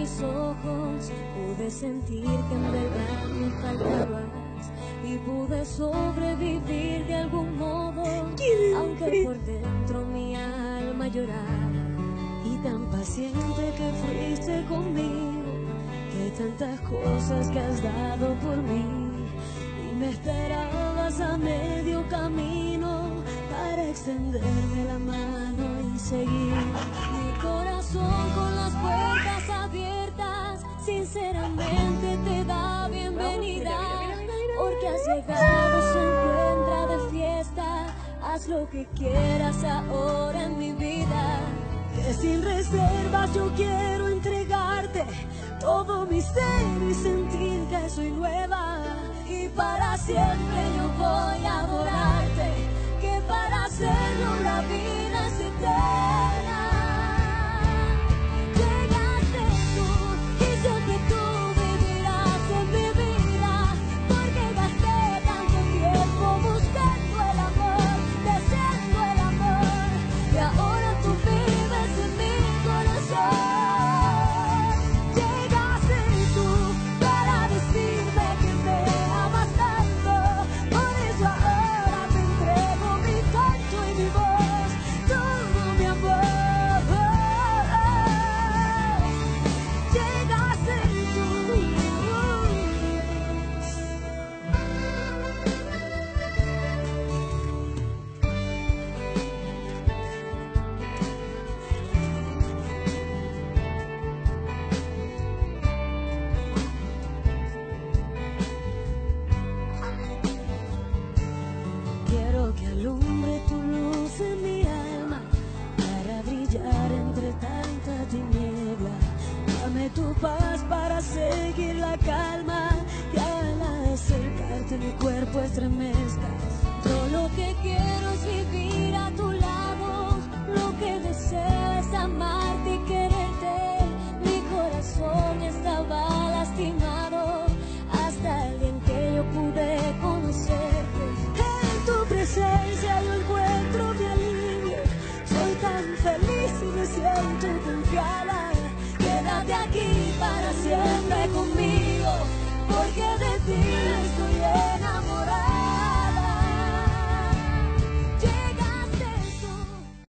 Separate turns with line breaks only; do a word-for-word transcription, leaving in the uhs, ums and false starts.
mis ojos pude sentir que en verdad me faltabas y pude sobrevivir de algún modo, aunque por dentro mi alma lloraba. Y tan paciente que fuiste conmigo, de tantas cosas que has dado por mí, y me esperabas a medio camino para extenderme la mano y seguir. Mi corazón con las puertas abiertas, sinceramente te da bienvenida, porque has llegado, se encuentra de fiesta. Haz lo que quieras ahora en mi vida, que sin reservas yo quiero entregarte todo mi ser y sentir que soy nueva. Y para siempre yo voy a adorarte, que para hacerlo la vida es eterna. Llegaste tú y sé que tú vivirás en mi vida, porque gasté tanto tiempo buscando el amor, deseando el amor, y ahora tú vives en mi corazón. Llegaste tú para decirme que me amas tanto, por eso ahora te entrego mi canto y mi voz, todo mi amor. Llegaste tú. Quiero que alumbre tu luz en mi alma para brillar entre tanta tiniebla. Dame tu paz para seguir la calma, y al acercarte mi cuerpo estremezca. Yo lo que quiero es vivir a tu lado, lo que deseo es amarte y quererte. Mi corazón estaba lastimado hasta el día en que yo pude conocerte. En tu presencia yo encuentro mi alivio, soy tan feliz y me siento confiada. Quédate aquí para siempre conmigo, porque de ti